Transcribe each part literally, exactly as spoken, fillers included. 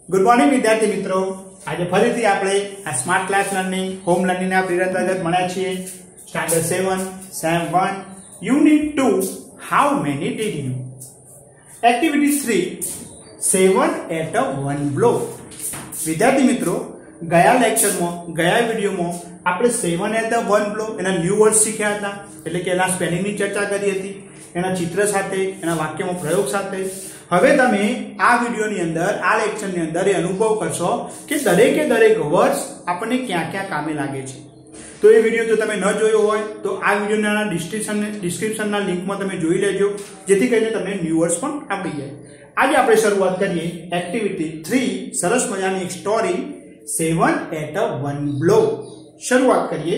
Good morning विद्यार्थी मित्रों। आज फरीथी આપણે આ smart class learning home learning ના પીરિયડ અંતર્ગત ભણ્યા છીએ standard seven sem one unit two how many did you activity three seven at a one blow. વિદ્યાર્થી મિત્રો ગયા લેક્ચરમાં ગયા વિડિયોમાં આપણે seven at a one blow એના ન્યુ વર્ડ શીખ્યા હતા, એટલે કે એના સ્પેલિંગ ની ચર્ચા કરી હતી, એના ચિત્ર સાથે એના વાક્યમાં પ્રયોગ સાથે। હવે તમે આ વિડિયોની અંદર આ લેક્ચરની અંદર એ અનુભવ કરશો કે દરેકે દરેક વર્ડ્સ આપણને ક્યાં ક્યાં કામે લાગે છે। તો એ વિડિયો જો તમે ન જોયો હોય તો આ વિડિયોના ડિસ્ક્રિપ્શન ડિસ્ક્રિપ્શનના લિંકમાં તમે જોઈ લેજો, જેથી કરીને તમને ન્યુ વર્ડ્સ પણ આવડી જાય। આજે આપણે શરૂઆત કરીએ એક્ટિવિટી થ્રી, સરસ મજાની એક story seven at a one blow. શરૂઆત કરીએ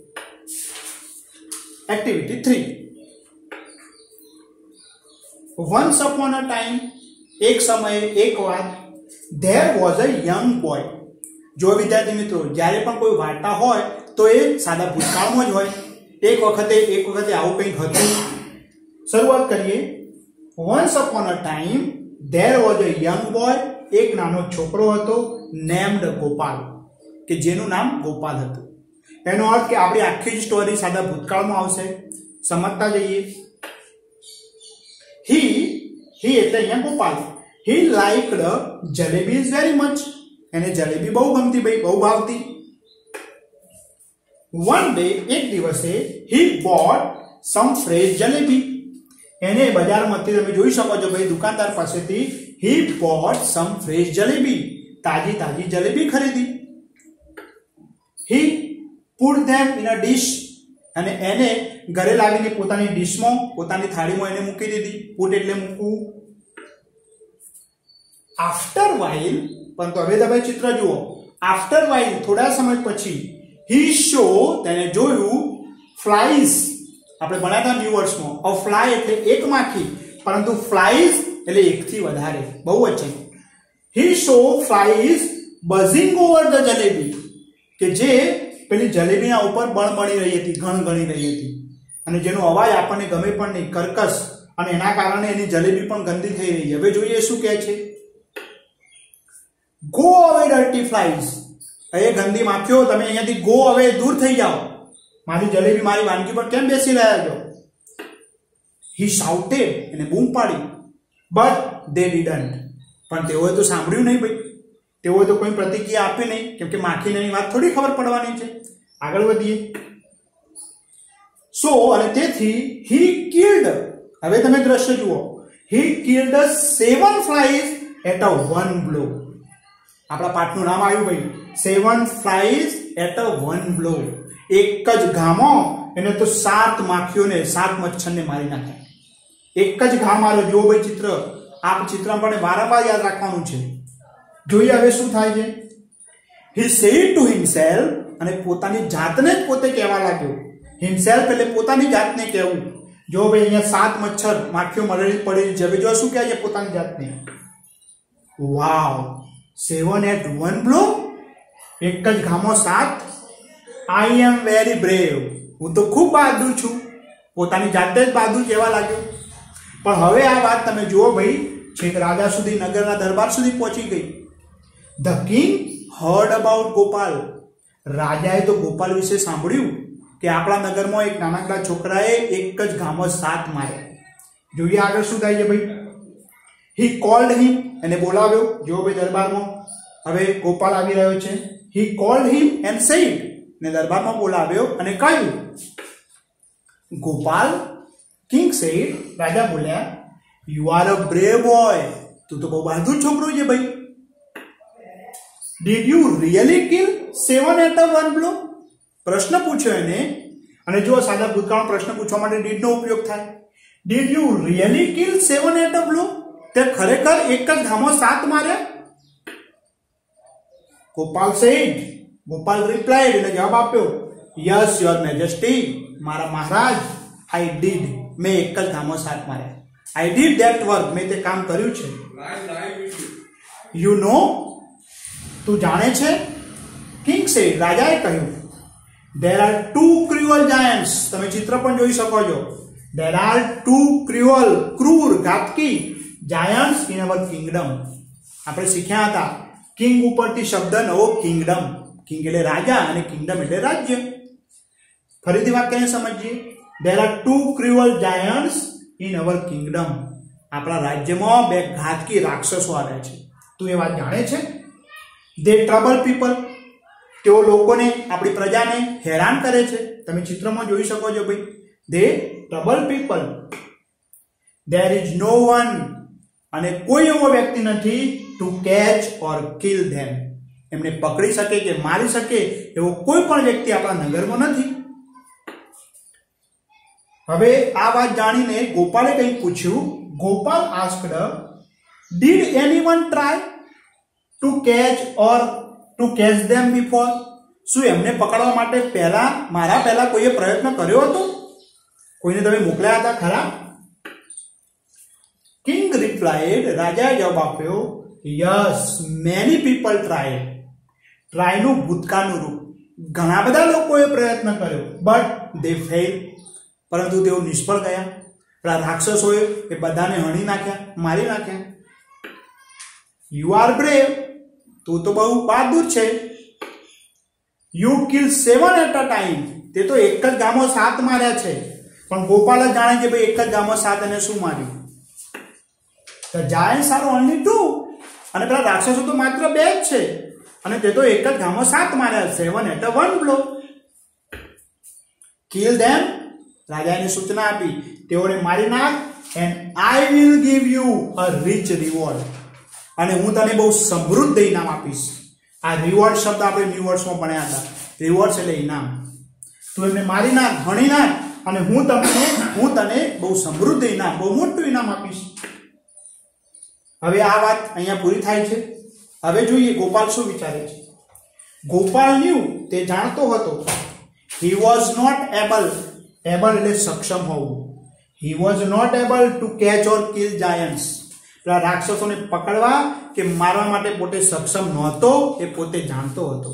activity three. Once upon a time, एक समय एक बार, there was a young boy। जो विद्यार्थी मित्रों જ્યારે પણ કોઈ વાર્તા હોય તો એ સાદા ભૂતકાળમાં જ હોય। એક વખતે એક વખતે આવું કંઈક હતું। શરૂઆત કરીએ। Once upon a time, there was a young boy। એક નાનો છોકરો હતો named ગોપાલ, કે જેનું નામ ગોપાલ હતું। એનો અર્થ કે આપણી આખી જ સ્ટોરી સાદા ભૂતકાળમાં આવશે। સમજતા જઈએ। He, he એટલે અહીંયા Gopal, he liked jalebies very much। એને જલેબી બહુ ગમતી, ભાઈ બહુ ભાવતી। One day, એક દિવસે he bought some fresh jalebi। એને બજારમાંથી તમે જોઈ શકો છો ભાઈ દુકાનદાર પાસેથી he bought some fresh jalebi, તાજી તાજી જલેબી ખરીદી। He put them in a dish। અને એને ઘરે લાવીને પોતાની ડિશમાં પોતાની થાળીમાં એને મૂકી દીધી। પુટ એટલે મૂકવું। આફ્ટર વાઇલ, પરંતુ હવે તમે ચિત્ર જુઓ। આફ્ટર વાઇલ થોડા સમય પછી હી શો તેને જોયું ફ્લાઈઝ। આપણે ભણ્યા હતા ન્યુ વર્ડ્સમાં। અ ફ્લાય એટલે એક માખી, પરંતુ ફ્લાઈઝ એટલે એકથી વધારે, બહુવચન। He saw flies buzzing over the jalebi, કે જે પેલી જલેબીના ઉપર બળબળી રહી હતી, ગણગણી રહી હતી, અને જેનો અવાજ આપણને ગમે પણ નહીં, કર્કશ, અને એના કારણે એની જલેબી પણ ગંદી થઈ રહી છે। હવે જોઈએ શું કહે છે। ગો અવે ડર્ટી ફ્લાઈઝ। એ ગંદી માખીઓ તમે અહીંયાથી ગો અવે, દૂર થઈ જાઓ, મારી જલેબી મારી વાનગી પર કેમ બેસી રહ્યા છો। હી શાઉટેડ, એને બૂમ પાડી। બટ દે ડિડન્ટ, પણ તેઓએ તો સાંભળ્યું નહીં ભાઈ, તેઓએ તો કોઈ પ્રતિક્રિયા આપી નહીં, કેમ કે માખીને એની વાત થોડી ખબર પડવાની છે। આગળ વધીએ। સો અને તેથી he killed, હવે તમે દ્રશ્ય જુઓ, he killed seven flies at a one blow। આપણા પાઠનું નામ આવ્યું ભાઈ seven flies at a one blow। એક જ ઘામાં એને તો સાત માખીઓને, સાત મચ્છરને મારી નાખ્યા। એક જ ઘા માર્યો। જુઓ ભાઈ ચિત્ર, આ ચિત્ર પણ વારંવાર યાદ રાખવાનું છે। જોઈએ હવે શું થાય છે। he said to himself, અને પોતાની જાતને જ પોતે કહેવા લાગ્યો। himself એટલે પોતાની જાતને કહેવું। જો ભાઈ અહીંયા સાત મચ્છર માખીઓ મરેલી પડી છે, હવે જો શું કહે છે પોતાની જાતને, wow seven at one blow, એક જ ઘામાં સાત। આઈ એમ વેરી બ્રેવ, હું તો ખૂબ બહાદુર છું। પોતાની જાતે જ બહાદુર કહેવા લાગ્યો। પણ હવે આ વાત તમે જુઓ ભાઈ, છેક રાજા સુધી, નગરના દરબાર સુધી પહોંચી ગઈ। The king heard about Gopal. રાજાએ તો ગોપાલ વિશે સાંભળ્યું કે આપણા નગરમાં એક નાનકડા છોકરાએ એક જ ઘામાં સાત માર્યા। જોઈએ આગળ શું થાય છે ભાઈ। હી કોલ્ડ હિમ, એને બોલાવ્યો। જો ભાઈ દરબારમાં હવે ગોપાલ આવી રહ્યો છે। He called him and said, ને દરબારમાં બોલાવ્યો અને કહ્યું। ગોપાલ, કિંગ સેડ, રાજા બોલ્યા, you are a brave boy, તું તો બહુ બહાદુર છોકરો છે ભાઈ। Did you really kill seven at a one blow? પ્રશ્ન પૂછ્યો એને, અને જો સાદા ભૂતકાળમાં પ્રશ્ન પૂછવા માટે did નો ઉપયોગ થાય। Did you really kill seven at a blow? તે ખરેખર એક જ ઘામાં સાત માર્યા? ગોપાલ said, ગોપાલ replied, એટલે જવાબ આપ્યો, yes your majesty, મારા મહારાજ, I did, મેં એક જ ઘામાં સાત માર્યા। I did that work, મેં તે કામ કર્યું છે। You know, તું જાણે છે? કિંગ સેડ, રાજાએ કહ્યું, there are two cruel giants, તમે ચિત્ર પણ જોઈ શકો છો। there are two cruel, ક્રૂર, ઘાતકી giants in our kingdom। આપણે શીખ્યા હતા કિંગ ઉપરથી શબ્દ નવો કિંગડમ, કિંગ એટલે રાજા અને કિંગડમ એટલે રાજ્ય. ફરીથી વાક્યને સમજીએ. There are two cruel giants in our kingdom. આપણા રાજ્યમાં બે ઘાતકી રાક્ષસો આવ્યા છે. તું એ વાત જાણે છે? They trouble people. તેઓ લોકોને, આપણી પ્રજાને હેરાન કરે છે. તમે ચિત્રમાં જોઈ શકો છો ભાઈ. They trouble people. There is no one, અને કોઈ એવો વ્યક્તિ નથી to catch or kill them. એમને પકડી શકે કે મારી શકે એવો કોઈ પણ વ્યક્તિ આપણા નગરમાં નથી. હવે આ વાત જાણીને ગોપાલે કંઈ પૂછ્યું. Gopal asked, did anyone try to catch or to catch them before? શું એમને પકડવા માટે પહેલા મારા પહેલા કોઈએ પ્રયત્ન કર્યો હતો? કોઈને તમે મોકલ્યા હતા ખરા? King replied, રાજાએ જવાબ આપ્યો, yes, many people tried. Try નું ભૂતકાળનું રૂપ. ઘણા બધા લોકોએ પ્રયત્ન કર્યો, but they failed. પરંતુ તેઓ નિષ્ફળ ગયા. પેલા રાક્ષસોએ એ બધાને હણી નાખ્યા, મારી નાખ્યા. You are brave. તું તો બહુ બહાદુર છે. You kill seven at a time. તે તો એક જ ગામમાં સાત માર્યા છે. પણ ગોપાલ જ જાણે છે ભાઈ એક જ ગામમાં સાત અને શું માર્યું. The giants are only two. અને પેલા રાક્ષસો તો માત્ર બે જ છે. અને તે તો એક જ ગામમાં સાત માર્યા. Seven at a one blow. Kill them. રાજાને સૂચના આપી, તેઓને મારી નાખ. And I will give you a rich reward. અને હું તને બહુ સમૃદ્ધ ઇનામ આપીશ. આ રિવોર્ડ શબ્દ આપણે ન્યૂ વર્ડ્સમાં ભણ્યા હતા. રિવોર્ડ એટલે ઇનામ. તું એમને મારી નાખ, ભણી નાખ, અને હું તમને હું તને બહુ સમૃદ્ધ ઇનામ, બહુ મોટું ઇનામ આપીશ. હવે આ વાત અહીંયા પૂરી થાય છે. હવે જોઈએ ગોપાલ શું વિચારે છે. ગોપાલ ન્યુ, તે જાણતો હતો. He was not able, able એટલે સક્ષમ હોવું. He was not able to catch or kill giants. પેલા રાક્ષસોને પકડવા કે મારવા માટે પોતે સક્ષમ નહોતો, એ પોતે જાણતો હતો.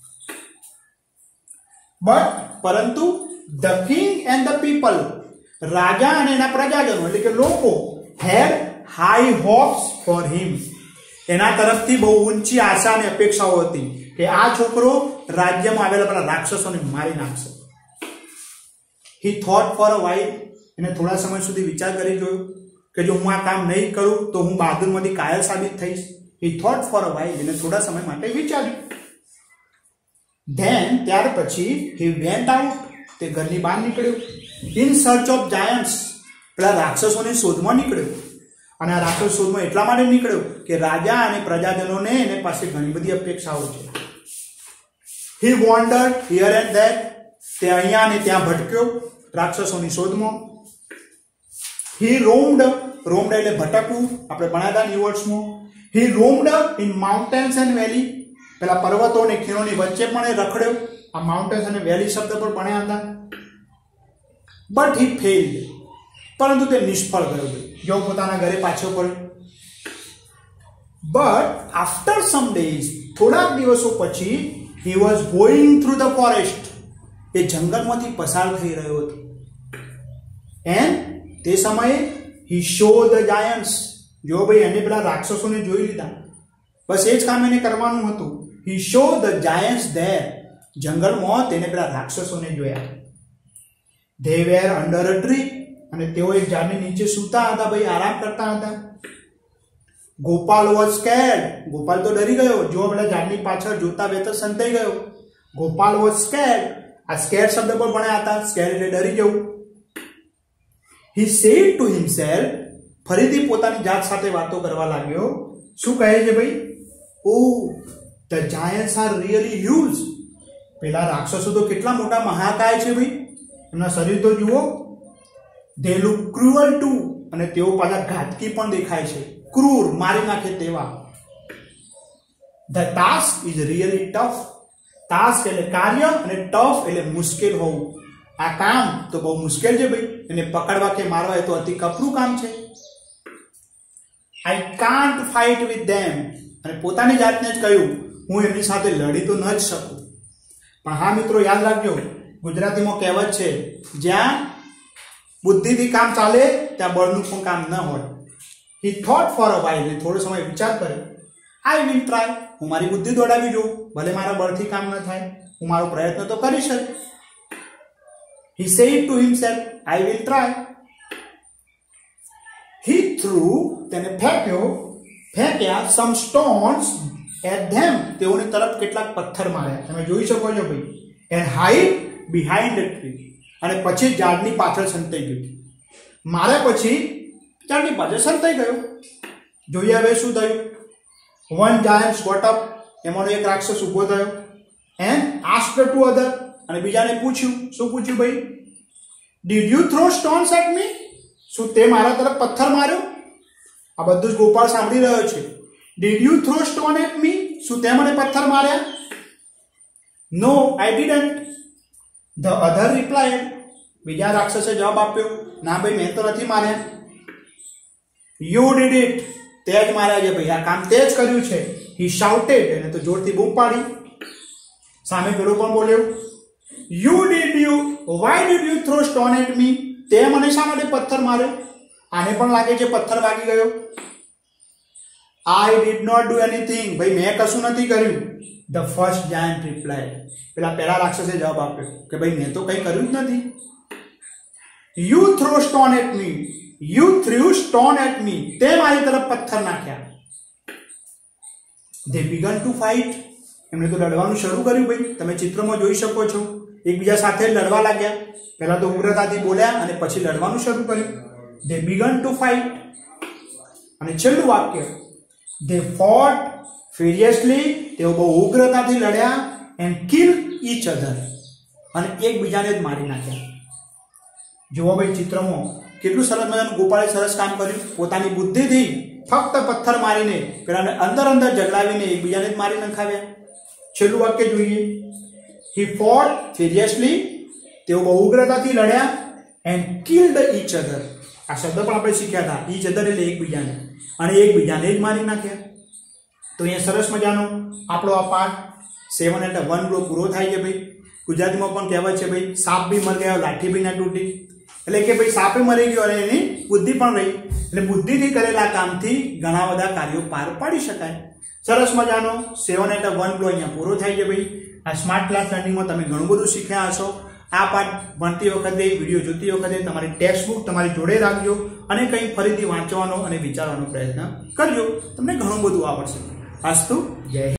બટ પરંતુ the king and the people, રાજા અને એના પ્રજાજનો એટલે કે લોકો, had high hopes for him. એના તરફથી બહુ ઊંચી આશા અને અપેક્ષાઓ હતી કે આ છોકરો રાજ્યમાં આવેલા પેલા રાક્ષસોને મારી નાખશે. He thought for a while. એને થોડા સમય સુધી વિચાર કરી જોયો કે જો હું આ કામ નહીં કરું તો હું બહાદુરમાંથી કાયલ સાબિત થઈશ. He thought for a while. એને થોડા સમય માટે વિચાર્યું. Then ત્યાર પછી he went out. તે ઘરની બહાર નીકળ્યો. In search of giants. પેલા રાક્ષસોની શોધમાં નીકળ્યો. અને આ રાક્ષસ શોધમાં એટલા માટે નીકળ્યો કે રાજા અને પ્રજાજનોને એને પાસે ઘણી બધી અપેક્ષાઓ છે. He wandered here and there. તે અહીંયા અને ત્યાં ભટક્યો રાક્ષસોની શોધમાં. He roamed. roamed એટલે ભટકવું. આપણે ભણ્યા હતા ન્યૂ વર્ડ્સમાં. He roamed in mountains and valley. પેલા પર્વતો અને ખીણોની વચ્ચે પણ એ રખડ્યો. આ માઉન્ટેન્સ અને વેલી શબ્દ પર ભણ્યા હતા. But he failed. પરંતુ તે નિષ્ફળ ગયો. જો પોતાના ઘરે પાછો પડ્યો. But after some days, થોડાક દિવસો પછી, he was going through the forest. એ જંગલમાંથી પસાર થઈ રહ્યો હતો. And તે સમયે he saw the giants. જો ભાઈ એને પેલા રાક્ષસોને જોઈ લીધા. બસ એ જ કામ એને કરવાનું હતું. He saw the giants there. જંગલમાં તેને પેલા રાક્ષસોને જોયા. They were under a tree. અને તેઓ એક ઝાડની નીચે સૂતા હતા ભાઈ, આરામ કરતા હતા. Gopal was scared. ગોપાલ તો ડરી ગયો. જો પેલા ઝાડની પાછળ જોતા વેતર સંતાઈ ગયો. Gopal was scared. આ સ્કેર શબ્દ પર ભણ્યા હતા. સ્કેર એટલે ડરી જવું. He said to himself. ફરીથી પોતાની જાત સાથે વાતો કરવા લાગ્યો. શું કહે છે ભાઈ? Oh, the giants are really huge. પેલા રાક્ષસો તો કેટલા મોટા મહાકાય છે ભાઈ. એમના શરીર તો જુઓ. They look cruel too. અને તેઓ પાછા ઘાતકી પણ દેખાય છે. ક્રૂર, મારી નાખે તેવા. The task is really tough. Task એટલે કાર્ય અને ટફ એટલે મુશ્કેલ હોવું. આ કામ તો બહુ મુશ્કેલ છે ભાઈ. એને પકડવા કે મારવા એ તો અતિ કપરું કામ છે. I can't fight with them. અને પોતાની જાતને જ કહ્યું હું એમની સાથે લડી તો ન જ શકું. પણ હા મિત્રો, યાદ રાખજો, ગુજરાતીમાં કહેવત છે, જ્યાં બુદ્ધિથી કામ ચાલે ત્યાં બળનું પણ કામ ન હોય. He thought for a while. થોડો સમય વિચાર કર્યો. આઈ વિલ ટ્રાય, હું મારી બુદ્ધિ દોડાવી જોઉં, ભલે મારા બળથી કામ ન થાય, હું મારો પ્રયત્ન તો કરીશ જ. He said to himself, I will try. He threw, તેને ફેંક્યો, ફેંક્યા some stones at them, તેઓની તરફ કેટલાક પથ્થર માર્યા, તમે જોઈ શકો છો ભાઈ, and hide behind the tree, અને પછી ઝાડની પાછળ સંતાઈ ગયું. માર્યા પછી ઝાડની પાછળ સંતાઈ ગયો. જોઈએ હવે શું થયું. One giant got up, એમાંનો એક રાક્ષસ ઊભો થયો, and asked to other, અને બીજાને પૂછ્યું. શું પૂછ્યું ભાઈ? Did you throw stones at me? શું તે મારા તરફ પથ્થર માર્યો? આ બધું જ ગોપાળ સાંભળી રહ્યો છે. Did you throw stone at me? શું તે મને પથ્થર માર્યા? No, I didn't. The other replied. બીજા રાક્ષસે જવાબ આપ્યો, ના ભાઈ મેં તો નથી માર્યા. You did it. તે જ માર્યા છે ભાઈ, આ કામ તે જ કર્યું છે. He shouted, એને તો જોરથી બૂમ પાડી. સામે પેલો પણ બોલ્યો, You did you, why did you throw stone at me? તે મને શા માટે પથ્થર માર્યો? આને પણ લાગે છે પથ્થર વાગી ગયો. I did not do anything, ભાઈ મેં કશું નથી કર્યું. The first giant replied. પેલા પહેલા રાક્ષસે જવાબ આપ્યો કે ભાઈ મેં તો કંઈ કર્યું જ નથી. You throw stone at me. You threw stone at me. તે મારી તરફ પથ્થર નાખ્યા. They began to fight. એમણે તો લડવાનું શરૂ કર્યું ભાઈ, તમે ચિત્રમાં જોઈ શકો છો. એકબીજા સાથે લડવા લાગ્યા. પહેલા તો ઉગ્રતાથી બોલ્યા અને પછી લડવાનું શરૂ કર્યું. They began to fight. અને છેલ્લું વાક્ય, they fought furiously. તેઓ બહુ ઉગ્રતાથી લડ્યા and killed each other. અને એકબીજાને જ મારી નાખ્યા. જુઓ ભાઈ ચિત્રમાં કેટલું સરસ મજાનું ગોપાળે સરસ કામ કર્યું. પોતાની બુદ્ધિથી ફક્ત પથ્થર મારીને પેલાને અંદર અંદર ઝઘડાવીને એકબીજાને જ મારી નખાવ્યા. છેલ્લું વાક્ય જોઈએ. He fought furiously. તેઓ બહુ ઉગ્રતાથી લડ્યા and killed each other. આ શબ્દ પણ આપણે શીખ્યા હતા. each other એટલે એકબીજાને, અને એકબીજાને જ મારી નાખ્યા. તો અહીંયા સરસ મજાનો આપણો આ પાઠ સેવન એટલે વન બ્લો પૂરો થાય છે ભાઈ. ગુજરાતીમાં પણ કહેવાય છે ભાઈ, સાપ બી મર ગયો લાઠી બી ના તૂટી. એટલે કે ભાઈ સાપે મરી ગયો અને એની બુદ્ધિ પણ રહી. એટલે બુદ્ધિથી કરેલા કામથી ઘણા બધા કાર્યો પાર પાડી શકાય. સરસ મજાનો સેવન એટલે વન બ્લો અહીંયા પૂરો થાય છે ભાઈ. આ સ્માર્ટ ક્લાસ લર્નિંગમાં તમે ઘણું બધું શીખ્યા હશો. આ પાઠ ભણતી વખતે, વિડીયો જોતી વખતે તમારી ટેક્સ્ટ બુક તમારી જોડે રાખજો અને કંઈ ફરીથી વાંચવાનો અને વિચારવાનો પ્રયત્ન કરજો. તમને ઘણું બધું આવડશે. અસ્તુ, જય હિન્દ.